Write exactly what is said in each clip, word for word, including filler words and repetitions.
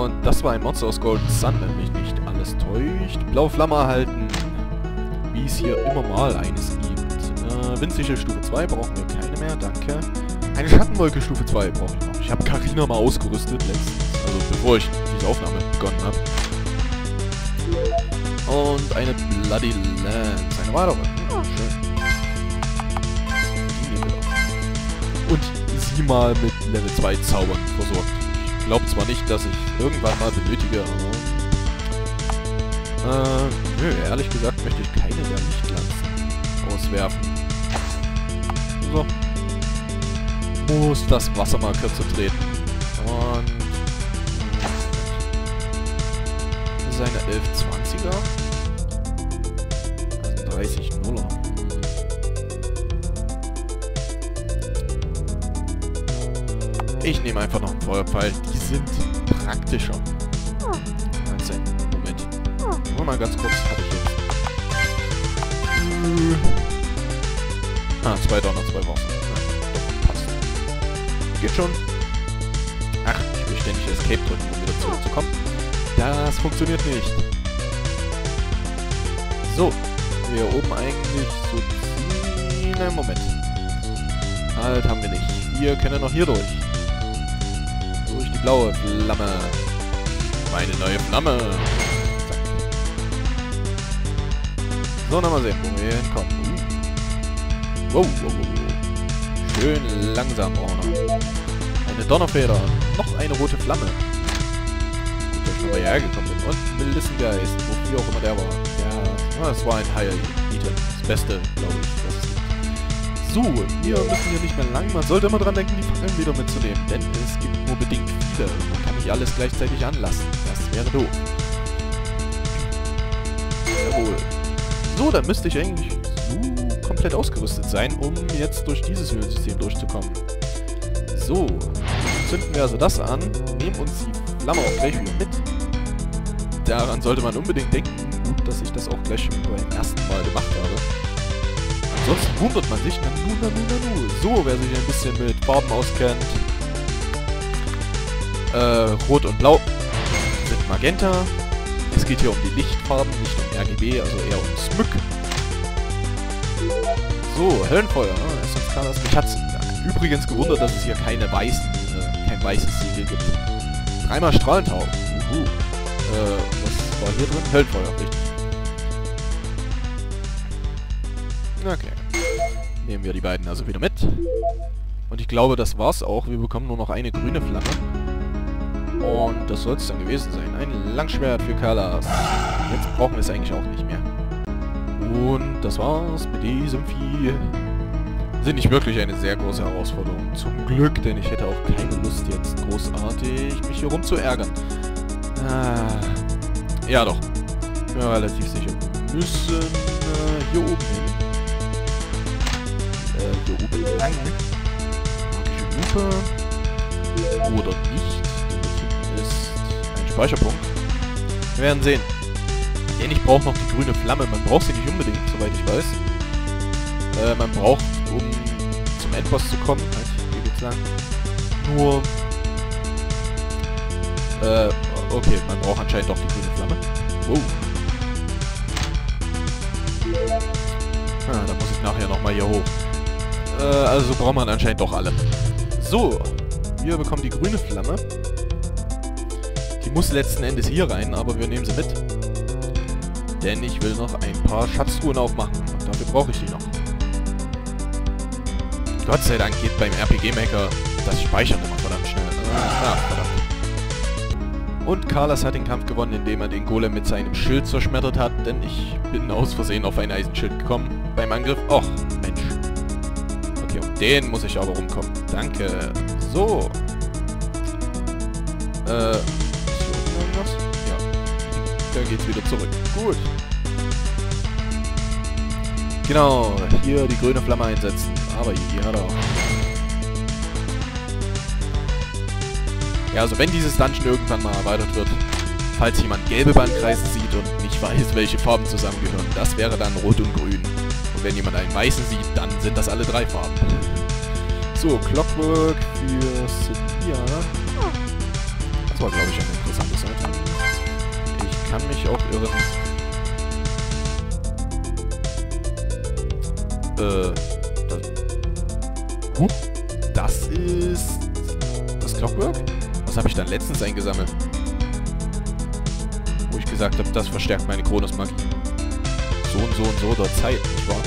Und das war ein Monster aus Golden Sun, wenn mich nicht alles täuscht. Blaue Flamme erhalten, wie es hier immer mal eines gibt. Äh, Windsichel Stufe zwei brauchen wir keine mehr, danke. Eine Schattenwolke Stufe zwei brauche ich noch. Ich habe Carina mal ausgerüstet letztens, also bevor ich diese Aufnahme begonnen habe. Und eine Bloody Lance, eine weitere. Ja, schön. Die nehmen wir doch. Und sie mal mit Level zwei Zaubern versorgt. Ich glaube zwar nicht, dass ich irgendwann mal benötige, aber... Äh, nö, ehrlich gesagt möchte ich keine der Lichtlanzen auswerfen. So. Muss das Wasser mal kürzer treten. Und... Das ist eine elf zwanziger. Also dreißig Nuller. Ich nehme einfach noch einen Feuerpfeil. Die sind praktischer. neunzehn. Moment. Nur mal ganz kurz. Habe ich jetzt. Ah, zwei Donner, zwei Wasser. Ja, passt. Geht schon. Ach, ich will ständig Escape drücken, um wieder zurückzukommen. Das funktioniert nicht. So. Wir oben eigentlich so ziehen. Moment. Halt haben wir nicht. Wir können noch hier durch. Durch die blaue Flamme. Meine neue Flamme. Zack. So, noch mal sehen, wo wir hinkommen. Uh. Wow, wow, wow. Schön langsam, Orna. Eine Donnerfeder. Noch eine rote Flamme. Gut, dass ich noch mal hierher gekommen bin. Und Melissengeist, wofür auch immer der war. Ja, das war ein Higher-Item. Das Beste, glaube ich, was es gibt. So, wir müssen hier nicht mehr lang. Man sollte immer dran denken, die Fackeln wieder mitzunehmen. Denn es gibt nur bedingt viele. Man kann nicht alles gleichzeitig anlassen. Das wäre doof. Jawohl. So, dann müsste ich eigentlich so komplett ausgerüstet sein, um jetzt durch dieses Höhlensystem durchzukommen. So. Zünden wir also das an. Nehmen uns die Flamme auch gleich wieder mit. Daran sollte man unbedingt denken. Gut, dass ich das auch gleich schon beim ersten Mal gemacht habe. Ansonsten wundert man sich, nanu, nanu, nanu. So, wer sich ein bisschen mit Farben auskennt. Äh, Rot und Blau sind Magenta. Es geht hier um die Lichtfarben, nicht um R G B, also eher um Smyk. So, Höllenfeuer. Ah, S fünf K, das mich hat's übrigens gewundert, dass es hier keine weißen, äh, kein weißes Siegel gibt. Dreimal Strahlentau. Uhu. Äh, was war hier drin? Höllenfeuer, richtig. Okay. Nehmen wir die beiden also wieder mit. Und ich glaube, das war's auch. Wir bekommen nur noch eine grüne Flamme. Und das soll es dann gewesen sein. Ein Langschwert für Kalas. Jetzt brauchen wir es eigentlich auch nicht mehr. Und das war's mit diesem Vieh. Sind nicht wirklich eine sehr große Herausforderung. Zum Glück, denn ich hätte auch keine Lust jetzt großartig mich hier rum zu ärgern. Ah, ja doch. Ich bin mir relativ sicher. Wir müssen äh, hier oben hin. Äh, hier oben lang. Magische Lupe. Oder nicht. Ist ein Speicherpunkt. Wir werden sehen. Denn ich brauche noch die grüne Flamme. Man braucht sie nicht unbedingt, soweit ich weiß. Äh, man braucht, um zum Endboss zu kommen, halt, hier geht's lang, nur... Äh, okay, man braucht anscheinend doch die grüne Flamme. Wow. Ah, da muss ich nachher nochmal hier hoch. Äh, also braucht man anscheinend doch alle. So, wir bekommen die grüne Flamme. Die muss letzten Endes hier rein, aber wir nehmen sie mit. Denn ich will noch ein paar Schatztruhen aufmachen. Und dafür brauche ich die noch. Gott sei Dank geht beim R P G Maker das Speichern immer verdammt schnell. Ah, verdammt. Und Kalas hat den Kampf gewonnen, indem er den Golem mit seinem Schild zerschmettert hat. Denn ich bin aus Versehen auf ein Eisenschild gekommen. Beim Angriff. Och, Mensch. Okay, um den muss ich aber rumkommen. Danke. So. Äh... Was? Ja. Da geht's wieder zurück. Gut. Genau, hier die grüne Flamme einsetzen. Aber hier hat er auch. Ja, also wenn dieses Dungeon irgendwann mal erweitert wird, falls jemand gelbe Bandkreise sieht und nicht weiß, welche Farben zusammengehören, das wäre dann rot und grün. Und wenn jemand einen weißen sieht, dann sind das alle drei Farben. So, Clockwork für Sevilla. Das war, glaube ich, ein interessantes kann mich auch irren. Äh, das, huh, das ist das Clockwork? Was habe ich dann letztens eingesammelt? Wo ich gesagt habe, das verstärkt meine Kronos-Magie. So und so und so der Zeit, nicht wahr?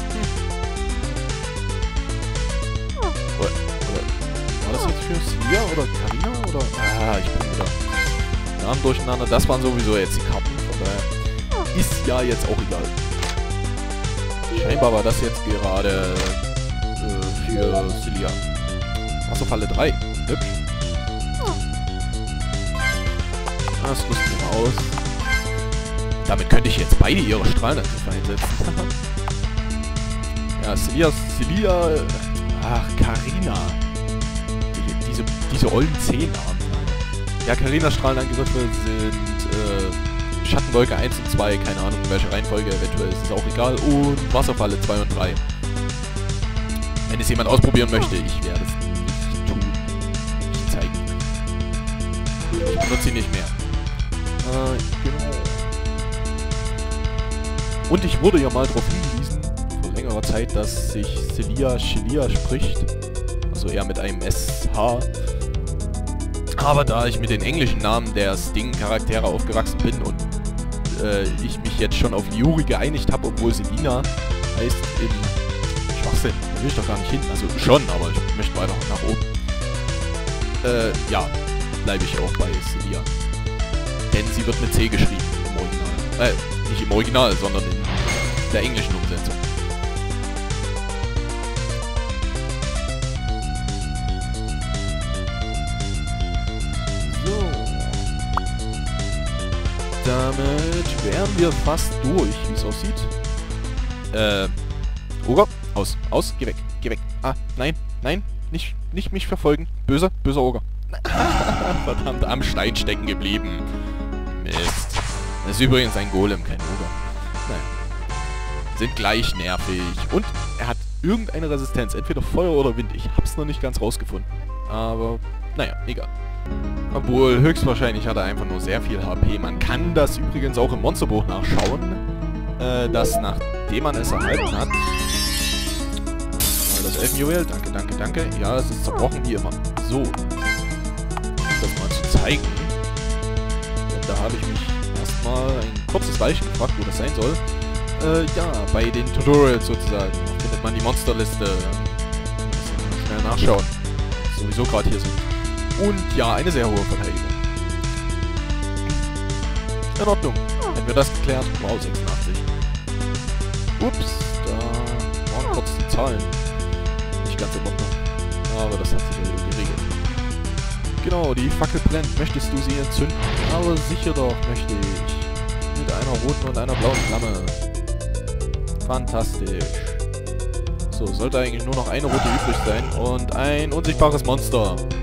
Oder, oder, war das jetzt für Sia oder Karina oder? Ah, ich bin wieder Namen durcheinander. Das waren sowieso jetzt die Karten, von daher ist ja jetzt auch egal. Scheinbar war das jetzt gerade äh, für Celia. Wasserfalle drei. Hübsch. Das rüsten wir mal aus. Damit könnte ich jetzt beide ihre Strahlenangriffe einsetzen. Ja, Celia, Celia, ach, Karina. Die, diese, diese ollen Zehnarmen. Ja, Karinas Strahlenangriffe sind, äh, Schattenwolke eins und zwei, keine Ahnung in welcher Reihenfolge, eventuell ist es auch egal, und Wasserfalle zwei und drei. Wenn es jemand ausprobieren möchte, ich werde es nicht tun. Nicht zeigen. Ich benutze sie nicht mehr. Äh, genau. Und ich wurde ja mal darauf hingewiesen, vor längerer Zeit, dass sich Celia Shelia spricht. Also eher mit einem S H. Aber da ich mit den englischen Namen der Sting-Charaktere aufgewachsen bin und äh, ich mich jetzt schon auf Liuri geeinigt habe, obwohl Selina heißt im Schwachsinn. Da will ich doch gar nicht hin. Also schon, aber ich möchte weiter nach oben. Äh, ja, bleibe ich auch bei Celia. Denn sie wird mit C geschrieben im Original. Äh, nicht im Original, sondern in der englischen Umsetzung. Damit wären wir fast durch, wie es aussieht. Äh, Ogre, aus, aus, geh weg, geh weg. Ah, nein, nein, nicht, nicht mich verfolgen. Böser, böser Ogre. Verdammt, am Stein stecken geblieben. Mist. Das ist übrigens ein Golem, kein Ogre. Naja. Sind gleich nervig. Und er hat irgendeine Resistenz, entweder Feuer oder Wind. Ich hab's noch nicht ganz rausgefunden. Aber, naja, egal. Obwohl, höchstwahrscheinlich hat er einfach nur sehr viel H P. Man kann das übrigens auch im Monsterbuch nachschauen, äh, dass nachdem man es erhalten hat... Mal das Elfenjuwel, danke, danke, danke. Ja, es ist zerbrochen wie immer. So. Um das mal zu zeigen. Denn da habe ich mich erstmal ein kurzes Weilchen gefragt, wo das sein soll. Äh, ja, bei den Tutorials sozusagen. Da findet man die Monsterliste. Schnell nachschauen. Sowieso gerade hier sind. Und ja, eine sehr hohe Verteidigung. In Ordnung. Hätten wir das geklärt. Wow, sechsundachtzig. Ups, da waren kurz die Zahlen nicht ganz in Ordnung. Aber das hat sich ja wieder geregelt. Genau, die Fackel brennt. Möchtest du sie entzünden? Aber sicher doch, möchte ich. Mit einer roten und einer blauen Flamme. Fantastisch. So, sollte eigentlich nur noch eine rote übrig sein. Und ein unsichtbares Monster.